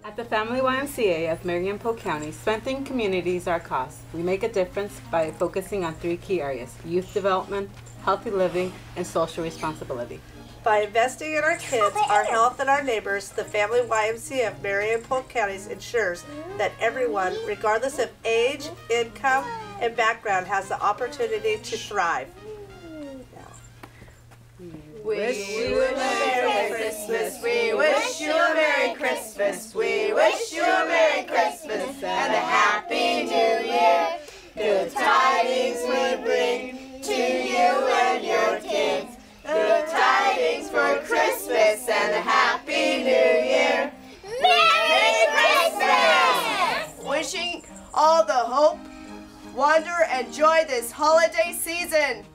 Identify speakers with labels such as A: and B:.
A: At the Family YMCA of Marion, Polk County, strengthening communities is our cause. We make a difference by focusing on 3 key areas: youth development, healthy living, and social responsibility.
B: By investing in our kids, our health, and our neighbors, the Family YMCA of Marion and Polk Counties ensures that everyone, regardless of age, income, and background, has the opportunity to thrive.
C: Wish you a Merry Christmas. We wish you a Merry Christmas. We wish you a Merry Christmas and a Happy New Year. Good tidings we bring to you and your kids. Good tidings for Christmas and a Happy New Year. Merry Christmas! Wishing all the hope, wonder, and joy this holiday season.